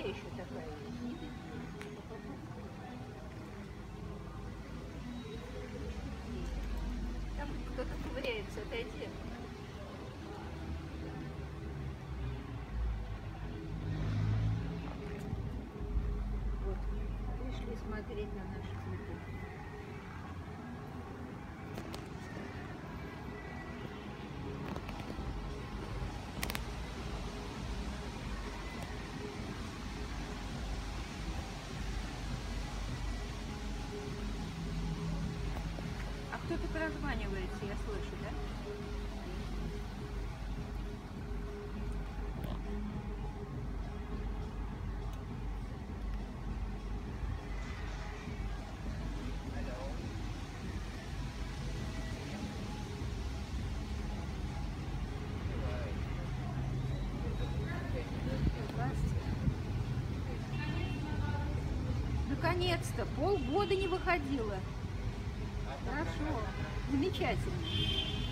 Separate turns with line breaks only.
Где еще такая есть? Там кто-то ковыряется, отойди. Вот, пришли смотреть на наши цветы. А кто-то прозванивается, я слышу, да? Наконец-то, полгода не выходила. Хорошо, замечательно.